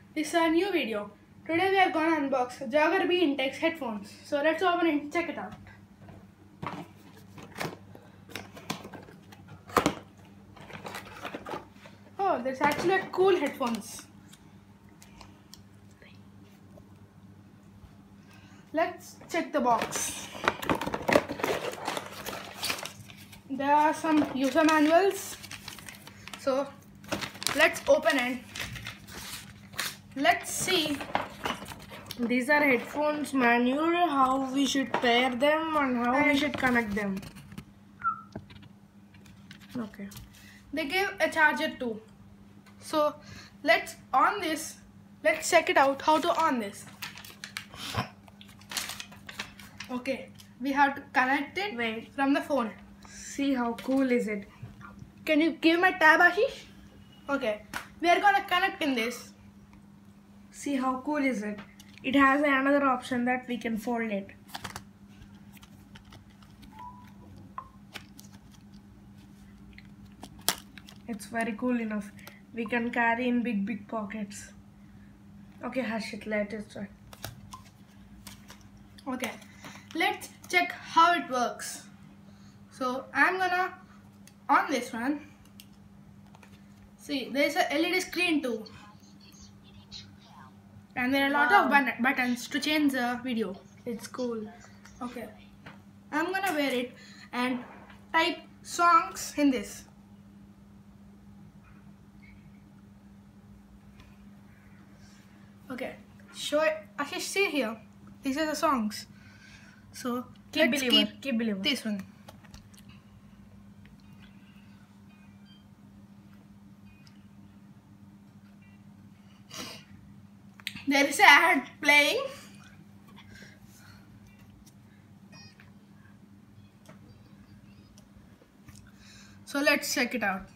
This is a new video. Today we are going to unbox Jagger B Intex headphones. So let's open it and check it out. Oh, there's actually a cool headphones. Let's check the box. There are some user manuals. So let's open it. Let's see. These are headphones manual, how we should pair them and how we should connect them. Okay. They give a charger too. So let's on this. Let's check it out how to on this. Okay, we have to connect it from the phone. See how cool is it? Can you give my tab, Ashish? Okay, we are gonna connect in this. See how cool is it? It has another option that we can fold it. It's very cool enough. We can carry in big pockets. Okay, Harshit, let us try. Okay, let's check how it works. So I'm gonna on this one. See, there's a LED screen too. And there are a lot of buttons to change the video. It's cool. Okay, I'm gonna wear it and type songs in this. Okay, show it. Ashish, see here. These are the songs. So let's keep this one. There is an ad playing. So let's check it out.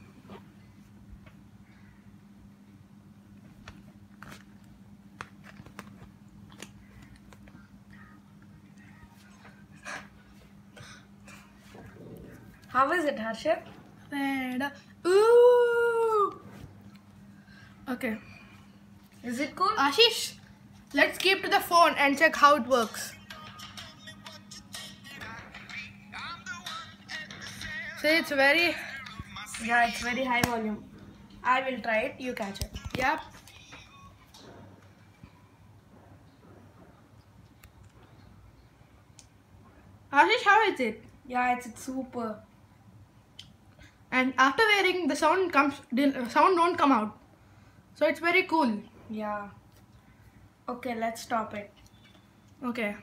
How is it, Harshit? And ooh. Okay. Is it cool? Ashish, let's keep to the phone and check how it works. So it's very... Yeah, it's very high volume. I will try it, you catch it. Yep. Ashish, how is it? Yeah, it's super. And after wearing, the sound don't come out. So it's very cool. Yeah. Okay, let's stop it. Okay.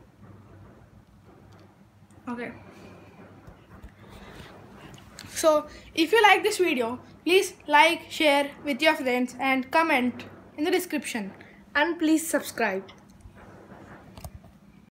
Okay. So if you like this video, please like, share with your friends and comment in the description. And please subscribe.